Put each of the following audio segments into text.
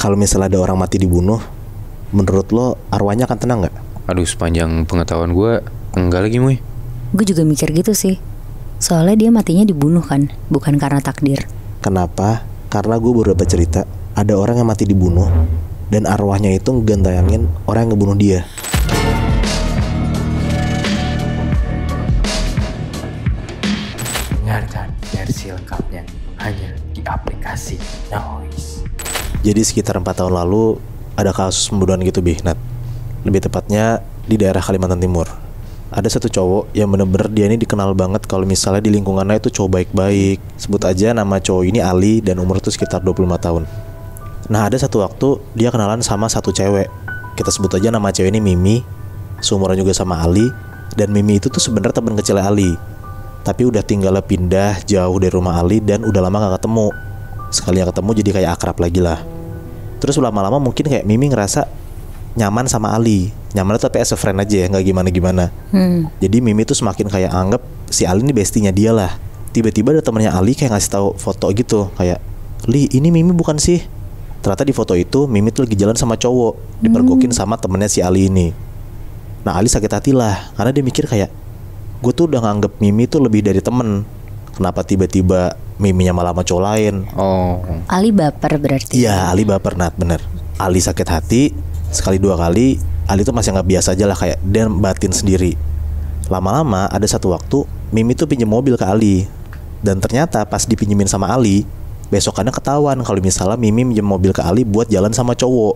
Kalau misalnya ada orang mati dibunuh, menurut lo arwahnya akan tenang gak? Aduh, sepanjang pengetahuan gue enggak lagi, Muy. Gue juga mikir gitu sih. Soalnya dia matinya dibunuh kan, bukan karena takdir. Kenapa? Karena gue baru dapat cerita ada orang yang mati dibunuh dan arwahnya itu ngegantayangin orang yang ngebunuh dia. Dengarkan versi lengkapnya hanya di aplikasi Noise. Jadi sekitar 4 tahun lalu ada kasus pembunuhan gitu, Nat. Lebih tepatnya di daerah Kalimantan Timur. Ada satu cowok yang bener-bener dia ini dikenal banget kalau misalnya di lingkungannya itu cowok baik-baik. Sebut aja nama cowok ini Ali dan umur itu sekitar 25 tahun. Nah, ada satu waktu dia kenalan sama satu cewek. Kita sebut aja nama cewek ini Mimi. Seumuran juga sama Ali. Dan Mimi itu tuh sebenarnya teman kecilnya Ali. Tapi udah tinggalnya pindah jauh dari rumah Ali dan udah lama gak ketemu. Sekali yang ketemu jadi kayak akrab lagi lah. Terus lama-lama mungkin kayak Mimi ngerasa nyaman sama Ali. Nyaman tapi as a friend aja ya, gak gimana-gimana. Jadi Mimi tuh semakin kayak anggap si Ali ini bestinya dia lah. Tiba-tiba ada temennya Ali kayak ngasih tahu foto gitu. Kayak, "Li, ini Mimi bukan sih?" Ternyata di foto itu Mimi tuh lagi jalan sama cowok, dipergokin sama temennya si Ali ini. Nah, Ali sakit hati lah, karena dia mikir kayak, gue tuh udah nganggep Mimi tuh lebih dari temen. Kenapa tiba-tiba Miminya malah sama cowok lain? Oh. Ali baper berarti. Iya, Ali baper, Nat, bener. Ali sakit hati, sekali dua kali, Ali tuh masih nggak biasa aja lah, kayak dia batin sendiri. Lama-lama ada satu waktu Mimi tuh pinjem mobil ke Ali. Dan ternyata pas dipinjemin sama Ali, besokannya ketahuan kalau misalnya Mimi minjem mobil ke Ali buat jalan sama cowok.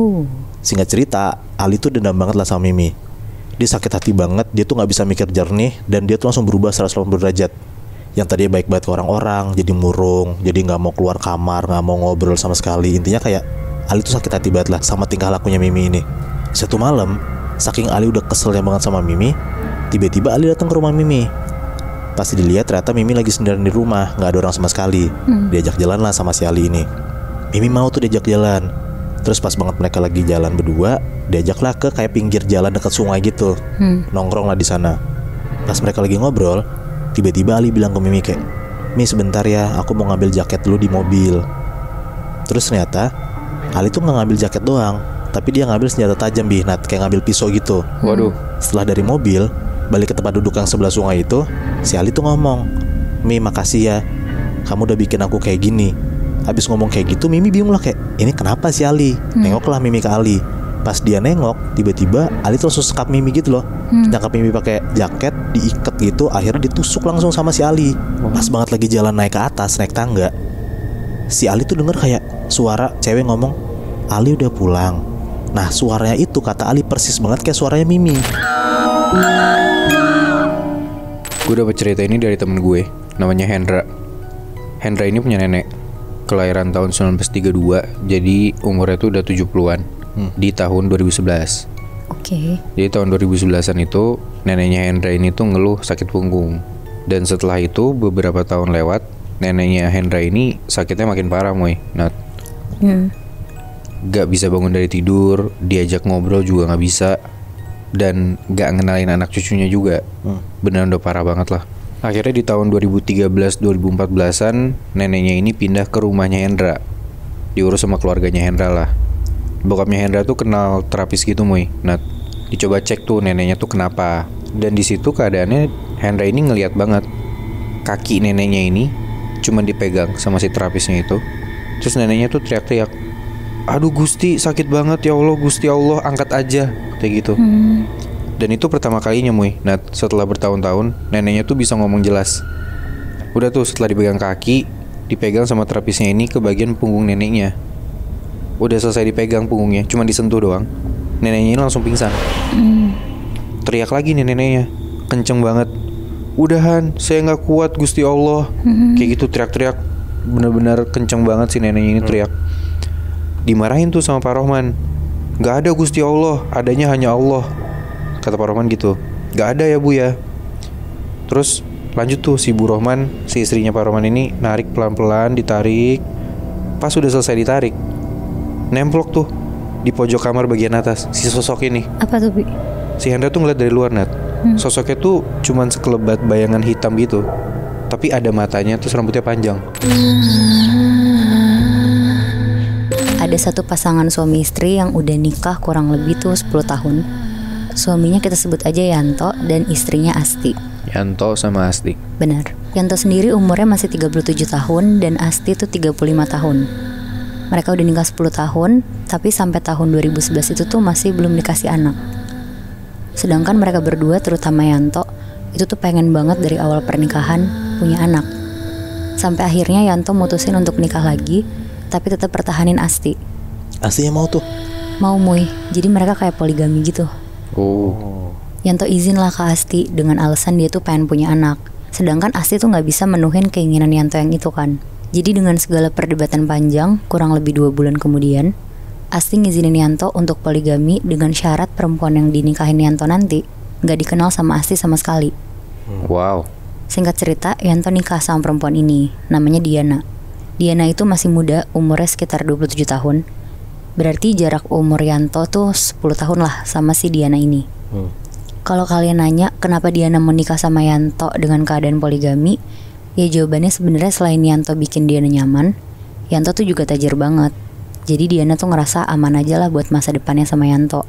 Singkat cerita, Ali tuh dendam banget lah sama Mimi. Dia sakit hati banget, dia tuh gak bisa mikir jernih. Dan dia tuh langsung berubah 180 derajat. Yang tadinya baik banget ke orang-orang, jadi murung, jadi gak mau keluar kamar, gak mau ngobrol sama sekali. Intinya kayak Ali tuh sakit hati banget lah sama tingkah lakunya Mimi ini. Satu malam, saking Ali udah keselnya banget sama Mimi, tiba-tiba Ali datang ke rumah Mimi. Pasti dilihat ternyata Mimi lagi sendirian di rumah, gak ada orang sama sekali. Diajak jalan lah sama si Ali ini. Mimi mau tuh diajak jalan. Terus pas banget mereka lagi jalan berdua, diajaklah ke kayak pinggir jalan dekat sungai gitu. Nongkrong lah di sana. Pas mereka lagi ngobrol, tiba-tiba Ali bilang ke Mimi kayak, "Mi, sebentar ya, aku mau ngambil jaket dulu di mobil." Terus ternyata Ali tuh nggak ngambil jaket doang, tapi dia ngambil senjata tajam, Nat, kayak ngambil pisau gitu. Waduh. Setelah dari mobil balik ke tempat duduk yang sebelah sungai itu, si Ali tuh ngomong, "Mi, makasih ya, kamu udah bikin aku kayak gini." Habis ngomong kayak gitu, Mimi bingung lah kayak, ini kenapa si Ali? Nengoklah Mimi ke Ali. Pas dia nengok, tiba-tiba Ali tuh langsung sekap Mimi gitu loh. Nyangkap Mimi pakai jaket, diikat gitu, akhirnya ditusuk langsung sama si Ali. Pas banget lagi jalan naik ke atas, naik tangga, si Ali tuh denger kayak suara cewek ngomong, "Ali udah pulang." Nah, suaranya itu kata Ali persis banget kayak suaranya Mimi. Gue dapet cerita ini dari temen gue, namanya Hendra. Hendra ini punya nenek, kelahiran tahun 1932, jadi umurnya tuh udah 70-an di tahun 2011. Oke. Jadi tahun 2011-an itu neneknya Hendra ini tuh ngeluh sakit punggung. Dan setelah itu beberapa tahun lewat, neneknya Hendra ini sakitnya makin parah, Moy. Nat. Gak bisa bangun dari tidur, diajak ngobrol juga gak bisa. Dan gak ngenalin anak cucunya juga. Beneran udah parah banget lah. Akhirnya di tahun 2013-2014an neneknya ini pindah ke rumahnya Hendra. Diurus sama keluarganya Hendra lah. Bokapnya Hendra tuh kenal terapis gitu, Moy. Nah, dicoba cek tuh neneknya tuh kenapa. Dan di situ keadaannya Hendra ini ngeliat banget kaki neneknya ini cuma dipegang sama si terapisnya itu. Terus neneknya tuh teriak-teriak, "Aduh Gusti, sakit banget ya Allah, Gusti Allah, angkat aja." Kayak gitu. Dan itu pertama kalinya, Moy. Nah, setelah bertahun-tahun neneknya tuh bisa ngomong jelas. Udah tuh setelah dipegang kaki, dipegang sama terapisnya ini ke bagian punggung neneknya. Udah selesai dipegang punggungnya, cuma disentuh doang, neneknya ini langsung pingsan. Teriak lagi nih neneknya, kenceng banget, "Udahan, saya gak kuat Gusti Allah." Kayak gitu teriak-teriak, bener-bener kenceng banget si neneknya ini teriak. Dimarahin tuh sama Pak Rohman, "Gak ada Gusti Allah, adanya hanya Allah." Kata Pak Rohman gitu, "Gak ada ya Bu ya." Terus lanjut tuh si Bu Rohman, si istrinya Pak Rohman ini narik pelan-pelan, ditarik. Pas udah selesai ditarik, nemplok tuh di pojok kamar bagian atas si sosok ini. Apa tuh, Bi? Si Hendra tuh ngeliat dari luar, Nat. Sosoknya tuh cuman sekelebat bayangan hitam gitu, tapi ada matanya, terus rambutnya panjang. ada satu pasangan suami istri yang udah nikah kurang lebih tuh 10 tahun. Suaminya kita sebut aja Yanto dan istrinya Asti. Yanto sama Asti. Benar. Yanto sendiri umurnya masih 37 tahun dan Asti tuh 35 tahun. Mereka udah nikah 10 tahun, tapi sampai tahun 2011 itu tuh masih belum dikasih anak. Sedangkan mereka berdua, terutama Yanto, itu tuh pengen banget dari awal pernikahan punya anak. Sampai akhirnya Yanto mutusin untuk nikah lagi, tapi tetap pertahanin Asti. Astinya mau tuh. Mau Muy, jadi mereka kayak poligami gitu. Oh. Yanto izin lah ke Asti dengan alasan dia tuh pengen punya anak. Sedangkan Asti tuh gak bisa menuhin keinginan Yanto yang itu kan. Jadi dengan segala perdebatan panjang, kurang lebih 2 bulan kemudian, Asti ngizinin Yanto untuk poligami dengan syarat perempuan yang dinikahin Yanto nanti gak dikenal sama Asti sama sekali. Wow. Singkat cerita, Yanto nikah sama perempuan ini, namanya Diana. Diana itu masih muda, umurnya sekitar 27 tahun. Berarti jarak umur Yanto tuh 10 tahun lah sama si Diana ini. Kalau kalian nanya kenapa Diana mau nikah sama Yanto dengan keadaan poligami, ya jawabannya sebenarnya selain Yanto bikin Diana nyaman, Yanto tuh juga tajir banget. Jadi Diana tuh ngerasa aman aja lah buat masa depannya sama Yanto.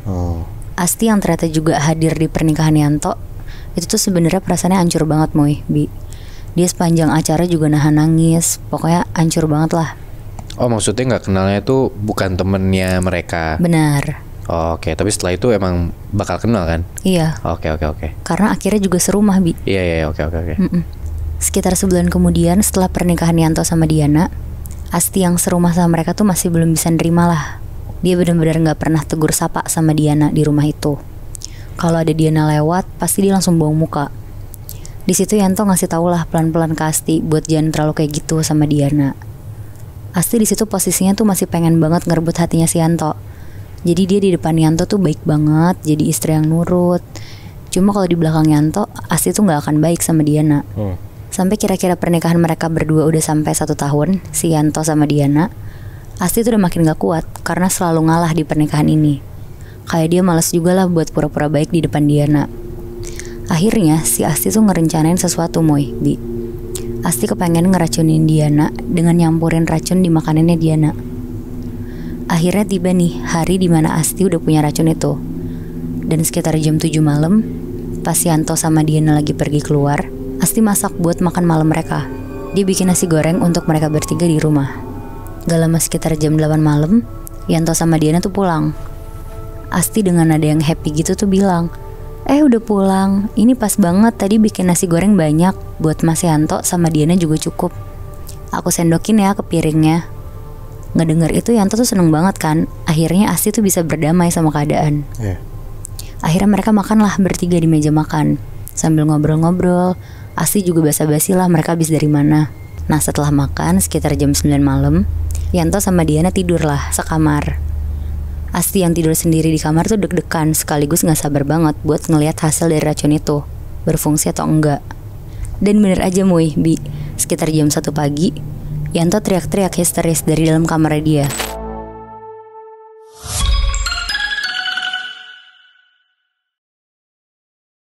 Asti yang ternyata juga hadir di pernikahan Yanto, itu tuh sebenarnya perasaannya hancur banget Bi. Dia sepanjang acara juga nahan nangis, pokoknya hancur banget lah. Oh, maksudnya nggak kenalnya tuh bukan temennya mereka. Benar. Oh, oke, tapi setelah itu emang bakal kenal kan? Iya. Oke. Karena akhirnya juga serumah Bi. Iya, oke. Sekitar sebulan kemudian setelah pernikahan Yanto sama Diana, Asti yang serumah sama mereka tuh masih belum bisa nerima lah. Dia benar-benar gak pernah tegur sapa sama Diana di rumah itu. Kalau ada Diana lewat, pasti dia langsung buang muka. Di situ Yanto ngasih tau lah pelan-pelan ke Asti buat jangan terlalu kayak gitu sama Diana. Asti di situ posisinya tuh masih pengen banget ngerebut hatinya si Yanto. Jadi dia di depan Yanto tuh baik banget, jadi istri yang nurut. Cuma kalau di belakang Yanto, Asti tuh gak akan baik sama Diana. Sampai kira-kira pernikahan mereka berdua udah sampai 1 tahun, si Yanto sama Diana, Asti tuh udah makin gak kuat karena selalu ngalah di pernikahan ini. Kayak dia malas juga lah buat pura-pura baik di depan Diana. Akhirnya si Asti tuh ngerencanain sesuatu Bi. Asti kepengen ngeracunin Diana dengan nyampurin racun di makanannya Diana. Akhirnya tiba nih hari dimana Asti udah punya racun itu. Dan sekitar jam 7 malam, pas Yanto sama Diana lagi pergi keluar, Asti masak buat makan malam mereka. Dia bikin nasi goreng untuk mereka bertiga di rumah. Gak lama sekitar jam 8 malam, Yanto sama Diana tuh pulang. Asti dengan nada yang happy gitu tuh bilang, udah pulang, ini pas banget tadi bikin nasi goreng banyak, buat Mas Yanto sama Diana juga cukup. Aku sendokin ya ke piringnya. Ngedenger itu Yanto tuh seneng banget kan. Akhirnya Asti tuh bisa berdamai sama keadaan. Akhirnya mereka makan lah bertiga di meja makan. Sambil ngobrol-ngobrol, Asti juga basa-basi lah mereka habis dari mana. Nah setelah makan sekitar jam 9 malam, Yanto sama Diana tidur lah sekamar. Asti yang tidur sendiri di kamar tuh deg-degan sekaligus gak sabar banget buat ngelihat hasil dari racun itu berfungsi atau enggak. Dan bener aja Bi, sekitar jam 1 pagi Yanto teriak-teriak histeris dari dalam kamarnya dia.